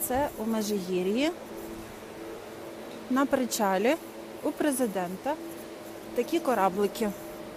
Це у Межигір'ї, на причалі у президента такі кораблики.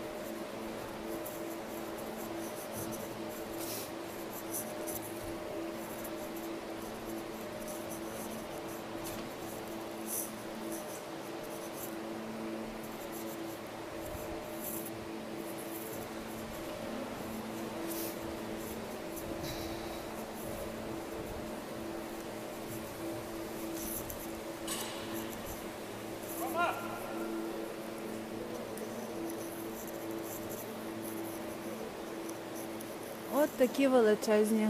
От такі величезні.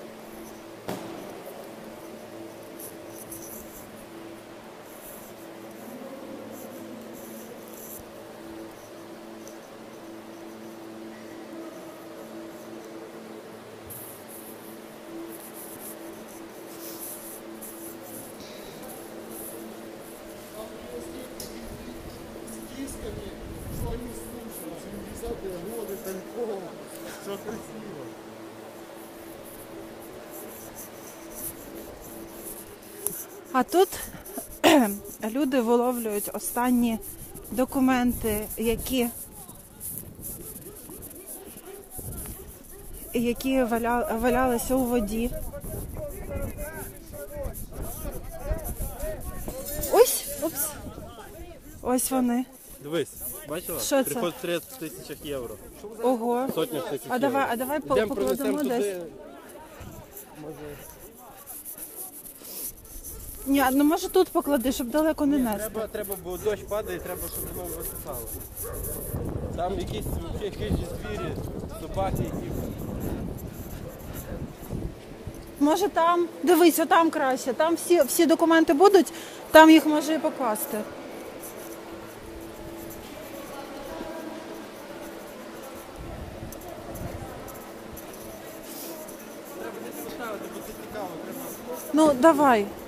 Все красиво. А тут люди виловлюють останні документи, які валялися у воді. Ось вони. Дивись, бачила? Що це? Приход в 3 тисячах євро. Ого. Сотня тисяч А євро. давай Йдемо, покладемо пронесемо десь. туди. Може... Ні, ну може тут поклади, щоб далеко не нести. Треба, бо дощ падає, треба, щоб воно висихало. Там якісь хижі звірі, собаки які. Може там, дивись, отам краще, там всі документи будуть, там їх може і покласти. Треба десь поставити, бо це цікаво. Ну, давай.